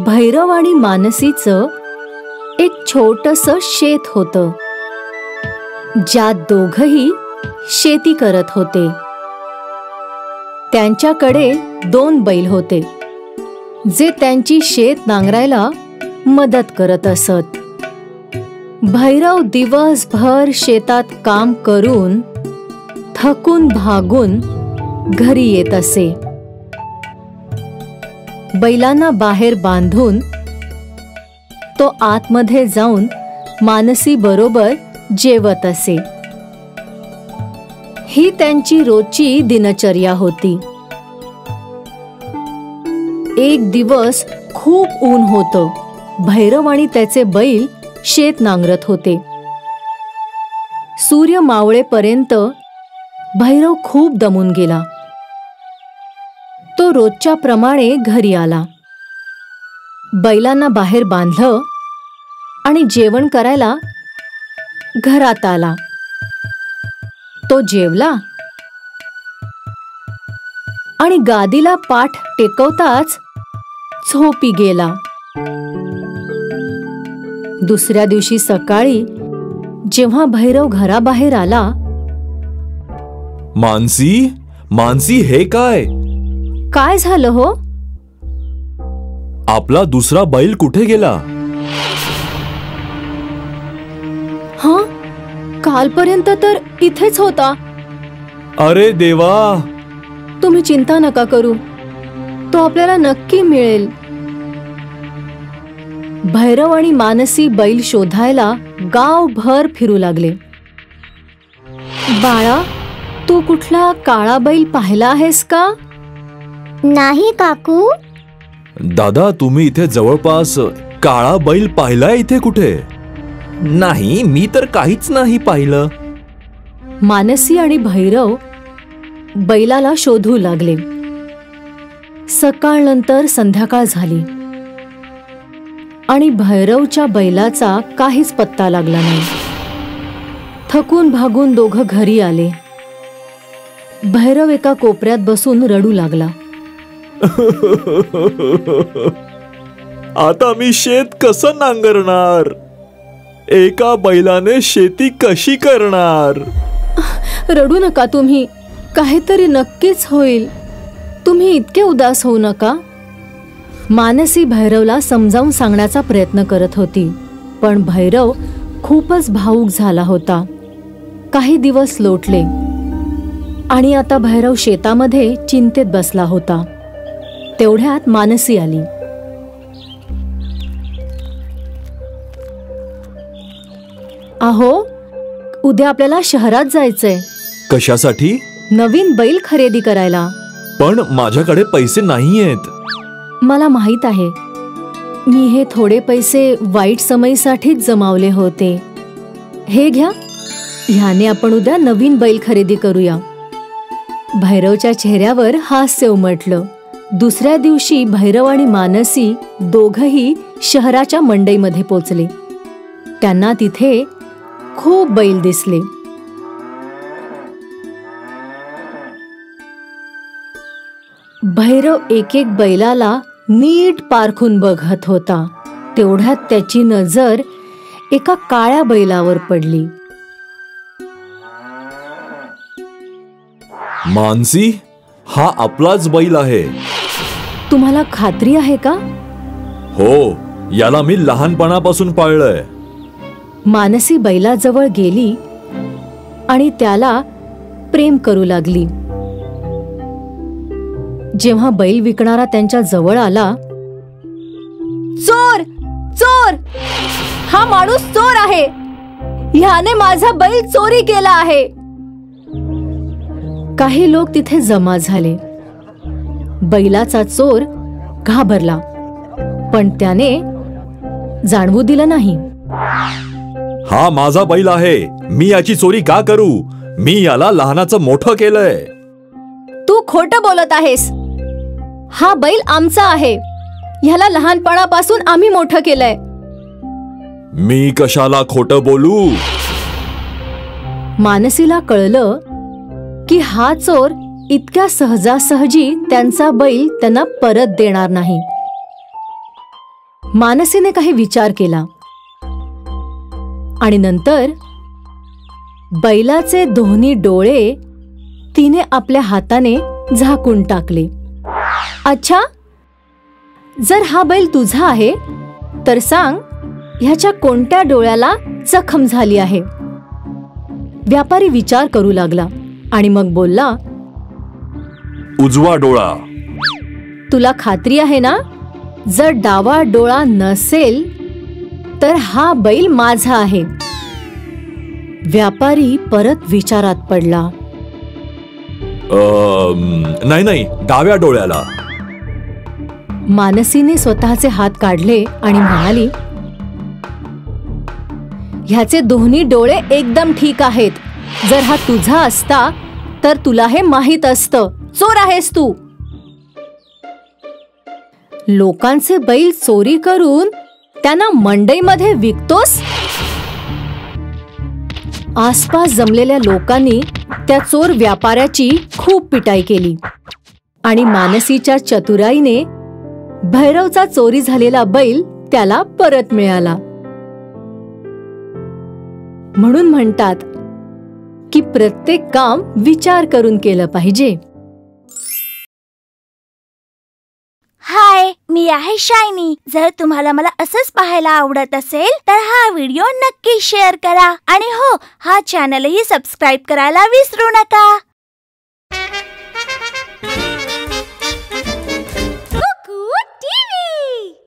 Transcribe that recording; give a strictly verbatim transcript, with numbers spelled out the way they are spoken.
भैरव आणि मानसीचं एक छोटंसं शेत होतं, ज्यात दोघंही शेती करत होते. त्यांच्याकडे दोन बैल होते, जे त्यांची शेत नांगरायला मदत करत असत. भैरव दिवसभर शेतात काम करून थकून भागून घरी येत असे. बैलांना बाहेर बांधून तो आतमध्ये जाऊन मानसी बरोबर जेवत असे. ही त्यांची रोजची दिनचर्या होती. एक दिवस खूप ऊन होतं. भैरव आणि त्याचे बैल शेत नांगरत होते. सूर्य मावळेपर्यंत भैरव खूप दमून गेला. तो रोजच्या प्रमाणे घरी आला. बैलांना बाहेर बांधलं आणि जेवण करायला घरात आला. तो जेवला आणि गादीला पाठ टेकवताच झोपी गेला. दुसऱ्या दिवशी सकाळी जेव्हा भैरव घराबाहेर आला, मानसी, मानसी, हे काय? काय झालं हो? आपला दुसरा बैल कुठे गेला? हा, कालपर्यंत तर इथेच होता. अरे देवा! तुम्ही चिंता नका करू, तो आपल्याला नक्की मिळेल. भैरव आणि मानसी बैल शोधायला गावभर फिरू लागले. बाळा, तू कुठला काळा बैल पाहिला आहेस का? नाही काकू. दादा, तुम्ही इथे जवळपास काळा बैल पाहिलाय इथे कुठे? नाही, मी तर काहीच नाही पाहिलं. मानसी आणि भैरव बैलाला शोधू लागले. सकाळनंतर संध्याकाळ झाली आणि भैरवच्या बैलाचा काहीच पत्ता लागला नाही. थकून भागून दोघं घरी आले. भैरव एका कोपऱ्यात बसून रडू लागला. आता मी शेत कसं नांगरणार? एका बैलाने शेती कशी करणार? रडू नका तुम्ही, काहीतरी नक्कीच होईल. तुम्ही इतके उदास होऊ नका. मानसी भैरवला समजावून सांगण्याचा प्रयत्न करत होती, पण भैरव खूपच भावूक झाला होता. काही दिवस लोटले आणि आता भैरव शेतामध्ये चिंतेत बसला होता. तेवढ्यात मानसी आली. अहो, उद्या आपल्याला शहरात जायचंय. कशासाठी? नवीन बैल खरेदी करायला. पण माझ्याकडे पैसे नाहीयेत. मला माहित आहे. मी हे थोडे पैसे वाईट समयीसाठीच जमावले होते. हे घ्या, ह्याने आपण उद्या नवीन बैल खरेदी करूया. भैरवच्या चेहऱ्यावर हास्य उमटलं. दुसऱ्या दिवशी भैरव आणि मानसी दोघंही शहराच्या मंडईमध्ये पोचले. त्यांना तिथे खूप बैल दिसले. भैरव एक एक बैलाला नीट पारखून बघत होता. तेवढ्यात त्याची नजर एका काळ्या बैलावर पडली. मानसी, हा आपलाच बैल आहे. तुम्हाला खात्री आहे का? हो, याला मी लहानपणापासून पाळलंय. मानसी बैलाजवळ गेली आणि त्याला प्रेम करू लागली. जेव्हा बैल विकणारा त्यांच्या जवळ आला, चोर, चोर, हा माणूस चोर आहे. ह्याने माझा बैल चोरी केला आहे. काही लोक तिथे जमा झाले. बैलाचा चोर घाबरला, पण त्याने जाणवू दिलं नाही. हा माझा बैल आहे. मी याची चोरी का करू? मी याला लहानाचं मोठं केलंय. तू खोटं बोलत आहेस. हा बैल आमचा आहे. ह्याला लहानपणापासून आम्ही मोठं केलंय. मी कशाला खोटं बोलू? मानसीला कळलं की हा चोर इतक्या सहजासहजी त्यांचा बैल त्यांना परत देणार नाही. मानसीने काही विचार केला आणि नंतर बैलाचे दोन्ही डोळे तिने आपल्या हाताने झाकून टाकले. अच्छा, जर हा बैल तुझा आहे तर सांग, ह्याच्या कोणत्या डोळ्याला जखम झाली आहे? व्यापारी विचार करू लागला आणि मग बोलला, उजवा डोळा. तुला खात्री आहे ना? जर डावा डोळा नसेल तर हा बैल माझा आहे. व्यापारी परत विचारात पडला. नाही नाही, डाव्या डोळ्याला. मानसीने स्वतःचे हात काढले आणि म्हणाली, ह्याचे दोन्ही डोळे एकदम ठीक आहेत. जर हा तुझा असता तर तुला हे माहित असतं. चोर आहेस तू. लोकांचे बैल चोरी करून त्यांना मंडईमध्ये विकतोस? आसपास जमलेल्या लोकांनी त्या चोर व्यापाऱ्याची खूप पिटाई केली आणि मानसीच्या चतुराईने भैरवचा चोरी झालेला बैल त्याला परत मिळाला. म्हणून म्हणतात की प्रत्येक काम विचार करून केलं पाहिजे. हाय, मी आहे शायनी. जर तुम्हाला मला असंच पाहायला आवडत असेल तर हा व्हिडिओ नक्की शेअर करा आणि हो, हा चॅनलही सबस्क्राईब करायला विसरू नका.